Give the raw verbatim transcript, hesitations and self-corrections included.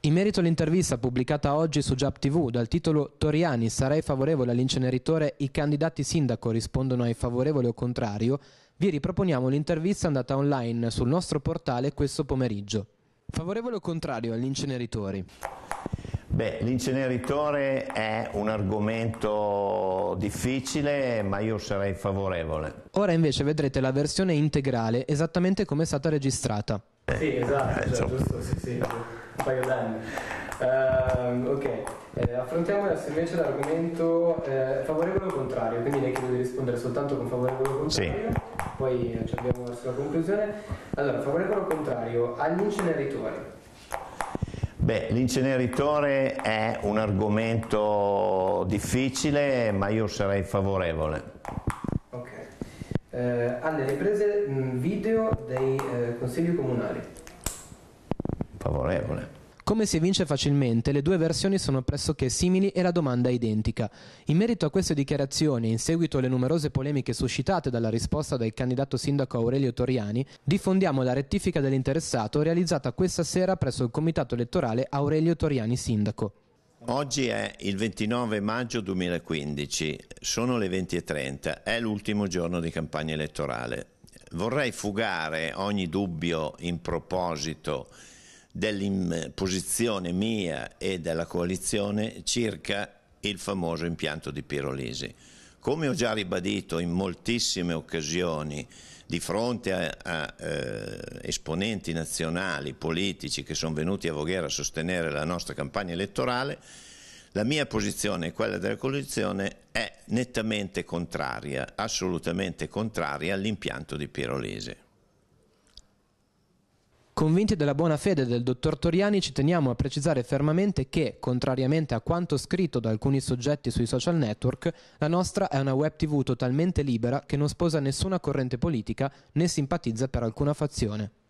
In merito all'intervista pubblicata oggi su Giap tivù dal titolo "Toriani, sarei favorevole all'inceneritore, i candidati sindaco rispondono ai favorevole o contrario", vi riproponiamo l'intervista andata online sul nostro portale questo pomeriggio. Favorevole o contrario agli inceneritori? Beh, l'inceneritore è un argomento difficile, ma io sarei favorevole. Ora invece vedrete la versione integrale esattamente come è stata registrata. Sì, esatto, Eh, cioè, giusto, sì, sì, un paio d'anni. Uh, ok, eh, affrontiamo adesso invece l'argomento eh, favorevole o contrario, quindi le chiedo di rispondere soltanto con favorevole o contrario, sì. Poi ci abbiamo verso la conclusione. Allora, favorevole o contrario agli inceneritori? Beh, l'inceneritore è un argomento difficile, ma io sarei favorevole. Ok. Eh, alle riprese mh, video dei eh, consigli comunali? Favorevole. Come si evince facilmente, le due versioni sono pressoché simili e la domanda è identica. In merito a queste dichiarazioni e in seguito alle numerose polemiche suscitate dalla risposta del candidato sindaco Aurelio Toriani, diffondiamo la rettifica dell'interessato realizzata questa sera presso il comitato elettorale Aurelio Toriani Sindaco. Oggi è il ventinove maggio duemilaquindici, sono le venti e trenta, è l'ultimo giorno di campagna elettorale. Vorrei fugare ogni dubbio in proposito dell'imposizione mia e della coalizione circa il famoso impianto di pirolisi. Come ho già ribadito in moltissime occasioni di fronte a, a eh, esponenti nazionali, politici che sono venuti a Voghera a sostenere la nostra campagna elettorale, la mia posizione e quella della coalizione è nettamente contraria, assolutamente contraria all'impianto di pirolisi. Convinti della buona fede del dottor Toriani, ci teniamo a precisare fermamente che, contrariamente a quanto scritto da alcuni soggetti sui social network, la nostra è una web tivù totalmente libera che non sposa nessuna corrente politica né simpatizza per alcuna fazione.